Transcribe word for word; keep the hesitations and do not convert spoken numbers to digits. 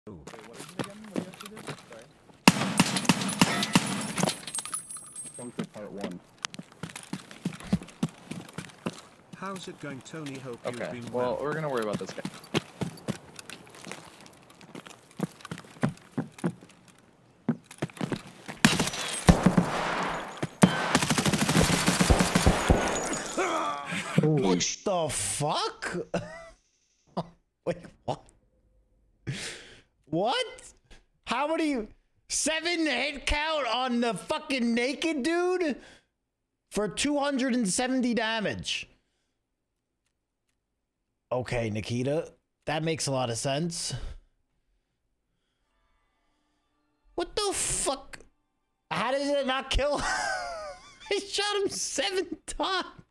Wait, what is it again? What do you have to do? Sorry. Don't get part one. How's it going, Tony? Hope Okay, you've been well, well. we're gonna worry about this guy. What the fuck? Wait, what? What? How many? Seven hit count on the fucking naked dude for two hundred seventy damage. Okay, Nikita, that makes a lot of sense. What the fuck? How did it not kill? I shot him seven times.